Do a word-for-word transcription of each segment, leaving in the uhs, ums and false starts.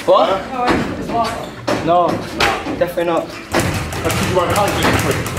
What? Huh? No, definitely not. That's because you won't hold it quick.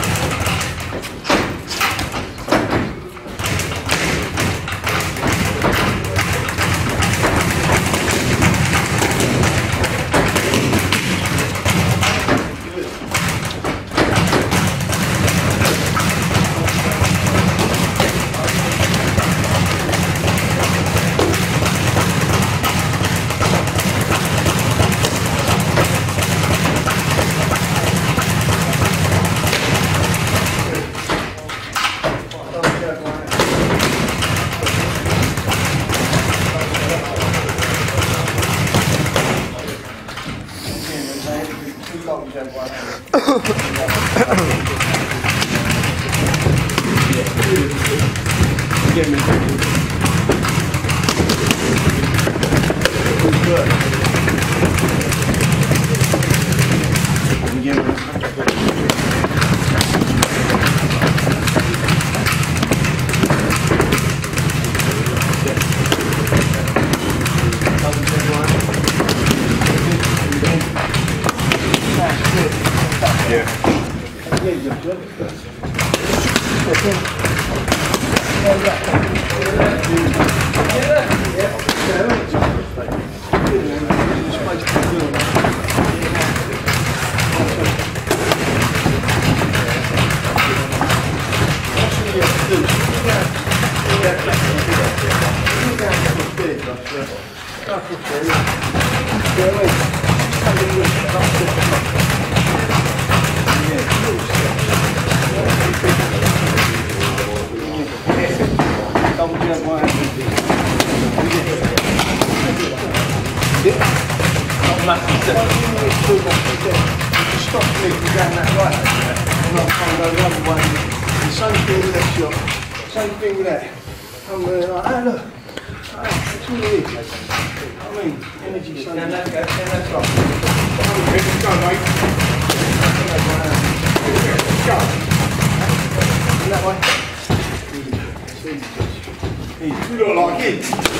Same thing with that. I'm really like, oh look, oh, that's all it is. I mean, energy so Stand that, go, stand that top. Go, mate. Go. And that way. You look like it.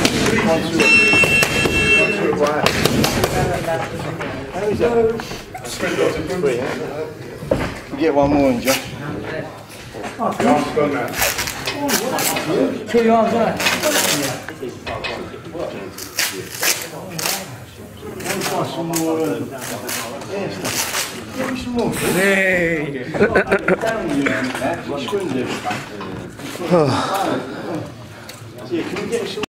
How is that? Spend lots of good. You get one more in, Josh. The arm's gone now. Kill your arms, right? Try some more. Uh, yeah, stuff. Give me some more. Hey! Down you that. Swim there. Yeah, can we get some?